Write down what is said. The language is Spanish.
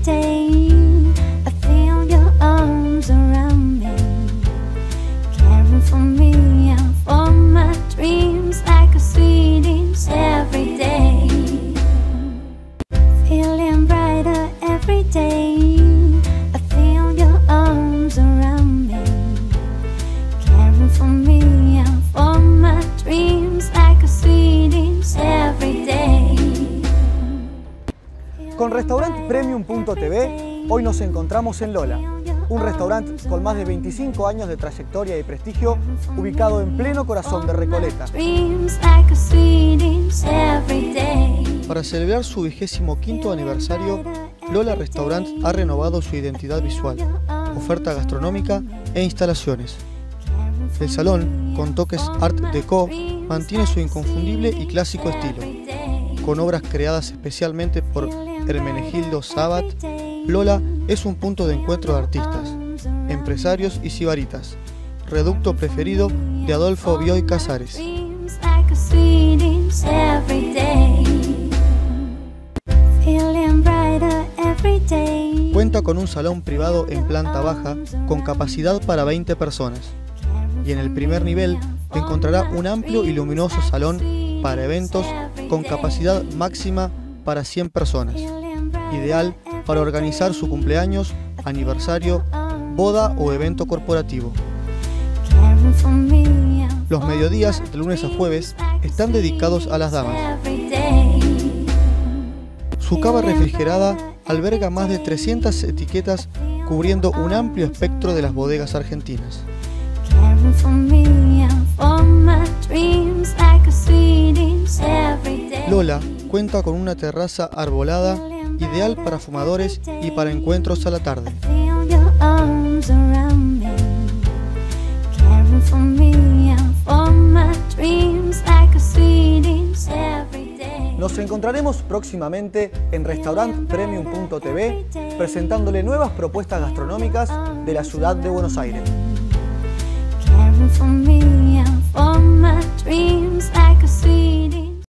day I feel your arms around me, caring for me and for my dreams like a sweetest every day. Feeling brighter every day, I feel your arms around me, caring for me and for my dreams like a sweetest every day. Con Restaurant Premium.tv, hoy nos encontramos en Lola, un restaurante con más de 25 años de trayectoria y prestigio, ubicado en pleno corazón de Recoleta. Para celebrar su 25º aniversario, Lola Restaurant ha renovado su identidad visual, oferta gastronómica e instalaciones. El salón, con toques Art Deco, mantiene su inconfundible y clásico estilo. Con obras creadas especialmente por Hermenegildo Sabat, Lola es un punto de encuentro de artistas, empresarios y sibaritas, reducto preferido de Adolfo Bioy Casares. Cuenta con un salón privado en planta baja con capacidad para 20 personas, y en el primer nivel encontrará un amplio y luminoso salón para eventos con capacidad máxima para 100 personas, ideal para organizar su cumpleaños, aniversario, boda o evento corporativo. Los mediodías, de lunes a jueves, están dedicados a las damas. Su cava refrigerada alberga más de 300 etiquetas cubriendo un amplio espectro de las bodegas argentinas. Lola cuenta con una terraza arbolada, ideal para fumadores y para encuentros a la tarde. Nos encontraremos próximamente en Restaurant Premium.tv presentándole nuevas propuestas gastronómicas de la ciudad de Buenos Aires. For me and for my dreams like a sweet